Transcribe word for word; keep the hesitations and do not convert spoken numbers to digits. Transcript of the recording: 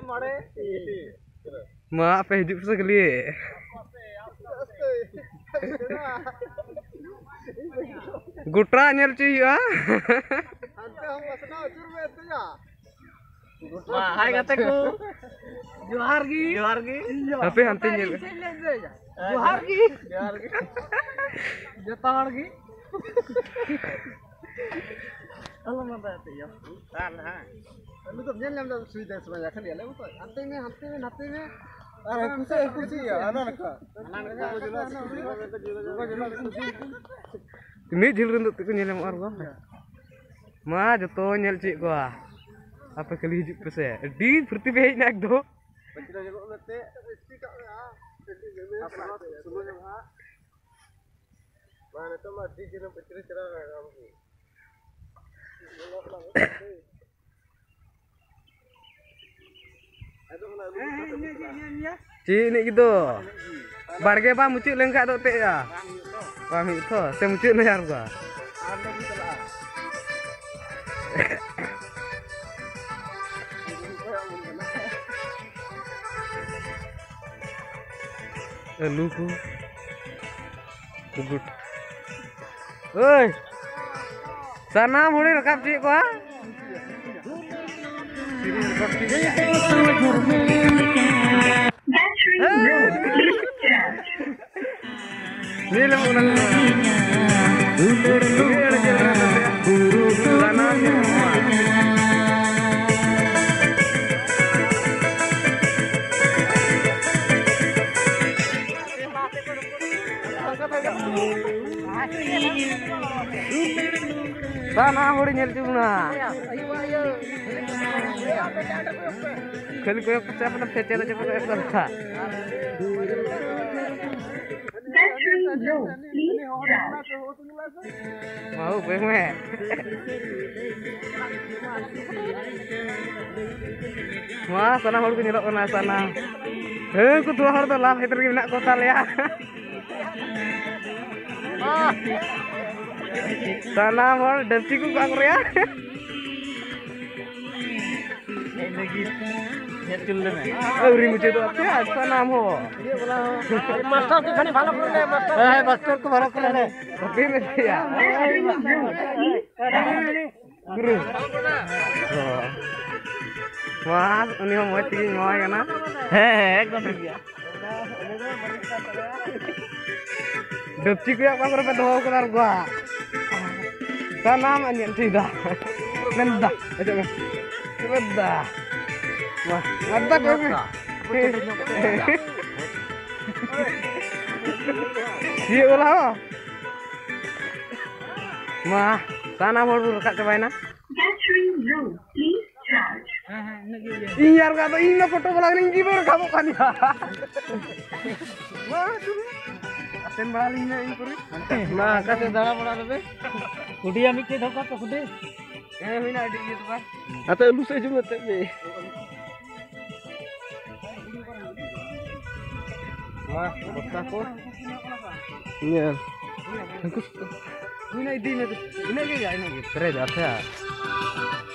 Ma apa hidup sekali? Gutra nyel cuy ya. Wah, hai kataku. Johar gi. Johar gi. Tapi hanti nyel. Johar gi. Johar gi. Jotar gi. Allah mantap ya. Sana. Lu tuh nyel nyel sudah sebanyak kali ya. Hanti nih, hanti nih, hanti nih. Are kursi kursi ya, anak ka. Anak ka jelas. Juga jelas kursi. Ini jil untuk tu nyel yang orang gua. Ma jatuh nyel cik gua. Apa kali hidup saya? Di berarti baik nak do. Kita jago lete. Mana tu mah di sini pecah cerah kamu. Cik ni gitu. Barge ba mucuk lengkap dok te ya. Paham itu. Saya mucuk layar gua. Eh lugu. Lugu. Oi. Sana mulai rekap cik gua. Sini rekap cik. Ini lembu nang. Sana Sana hori nyel cuna. Kali koyo percaya pada pecah aja pada kerja. Mau pengen. Wah, sana hori nyelok kena sana. Eh, ku dua hor tu lah, itu lagi nak kota ya. Ah. Sana hor dan siku kang ria. Lagi nyecul deh. Oh, rimu cedo apa? Sana ho. Master tu kan balok le master. Eh, master tu balok le. Tapi mesti ya. Guru. Wah, ini mau tinggi mau ya na? Heh, ekdom tinggi. Depci ku yang pangkur pedoh kelar gua. Sana manyen tidak. Nendah, aja kan. Nendah. Wah, ngadak ya. Iya ulah. Mah, sana mau rekat cobain na. Inyar ka to inno foto bolang ning gibor kamu kan ya. Waduh. Asen balingnya ini puri. Nah, kate dara bola be. Kudiya mikte dhokka to kude. Eh hina di itu Pak. Atau lu saya juga tebe. Wah, bocah ko. Iya. Hina idi ini. Ini aja ya ini. Keren ya.